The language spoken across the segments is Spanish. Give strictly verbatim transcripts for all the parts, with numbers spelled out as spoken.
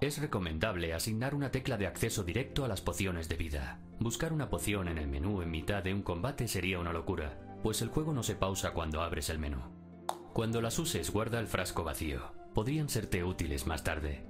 Es recomendable asignar una tecla de acceso directo a las pociones de vida. Buscar una poción en el menú en mitad de un combate sería una locura, pues el juego no se pausa cuando abres el menú. Cuando las uses, guarda el frasco vacío. Podrían serte útiles más tarde.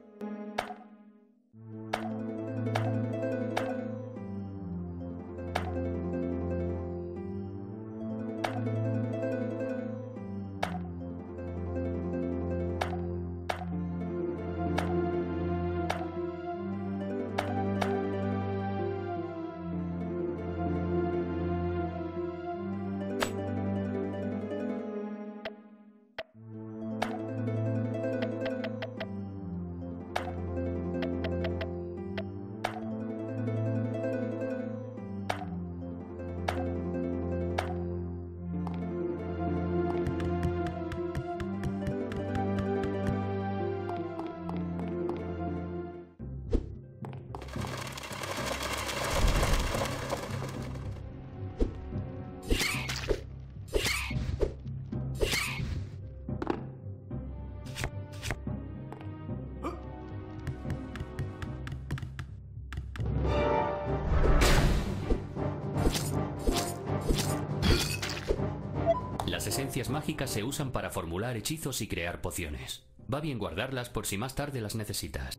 Las esencias mágicas se usan para formular hechizos y crear pociones. Va bien guardarlas por si más tarde las necesitas.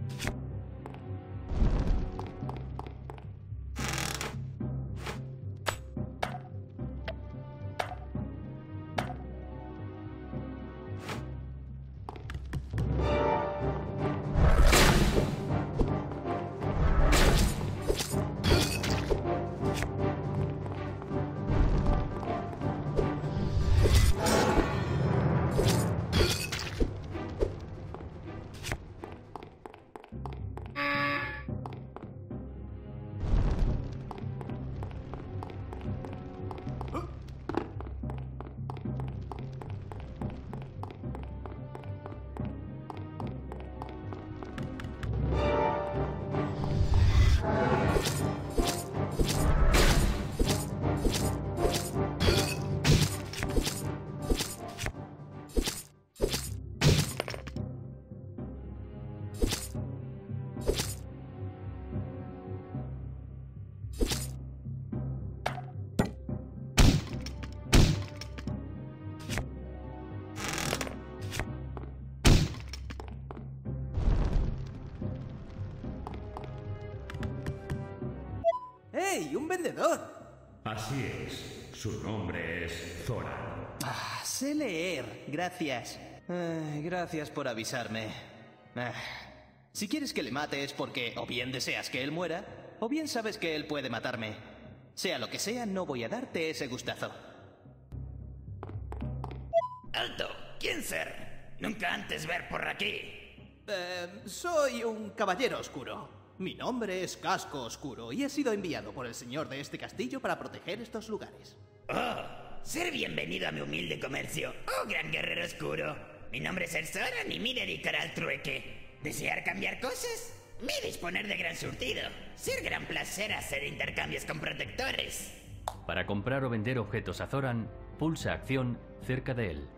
¡Hey! ¡Un vendedor! Así es. Su nombre es Zoran. Ah, sé leer. Gracias. Ay, gracias por avisarme. Ah, si quieres que le mate es porque o bien deseas que él muera, o bien sabes que él puede matarme. Sea lo que sea, no voy a darte ese gustazo. ¡Alto! ¿Quién ser? Nunca antes ver por aquí. Eh, soy un caballero oscuro. Mi nombre es Casco Oscuro y he sido enviado por el señor de este castillo para proteger estos lugares. ¡Oh! Ser bienvenido a mi humilde comercio, oh gran guerrero oscuro. Mi nombre es el Zoran y me dedicaré al trueque. ¿Desear cambiar cosas? Me disponer de gran surtido. Ser gran placer hacer intercambios con protectores. Para comprar o vender objetos a Zoran, pulsa acción cerca de él.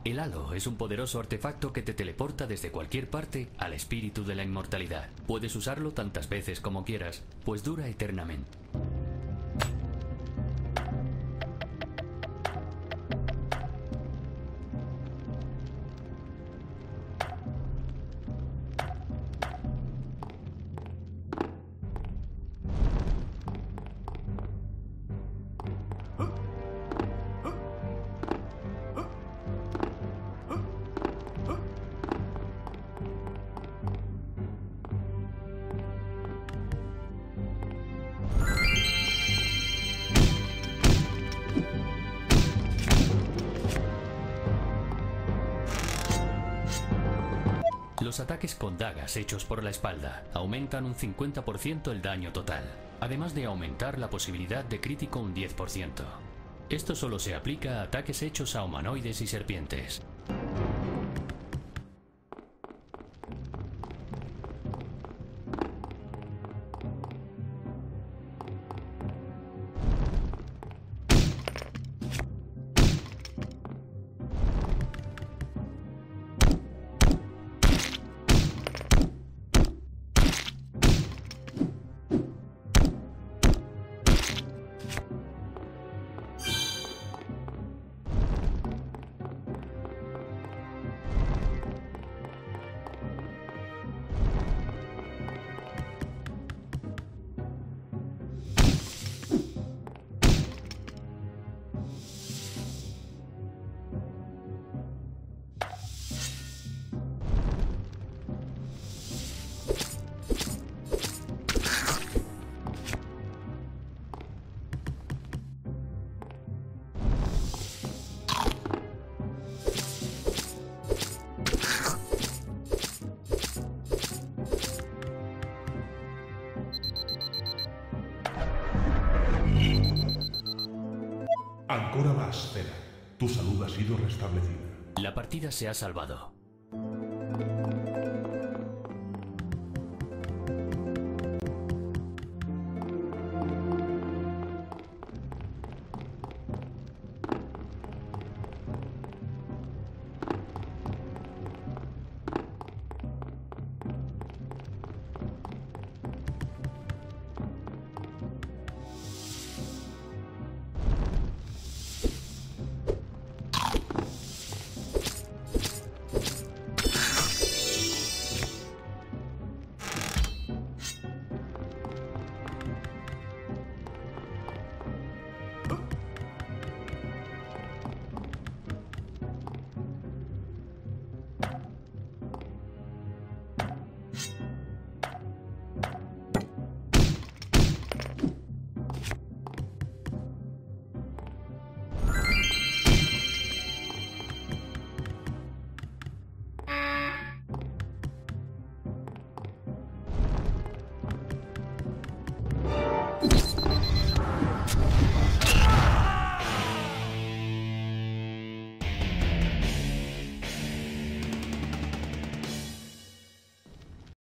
El halo es un poderoso artefacto que te teleporta desde cualquier parte al espíritu de la inmortalidad. Puedes usarlo tantas veces como quieras, pues dura eternamente. Los ataques con dagas hechos por la espalda aumentan un cincuenta por ciento el daño total, además de aumentar la posibilidad de crítico un diez por ciento. Esto solo se aplica a ataques hechos a humanoides y serpientes. Ancora más, Cera. Tu salud ha sido restablecida. La partida se ha salvado.